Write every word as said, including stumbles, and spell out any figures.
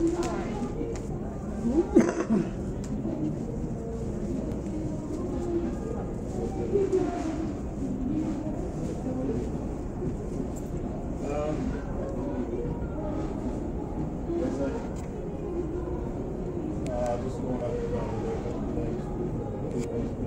Uh, just going out there about the things.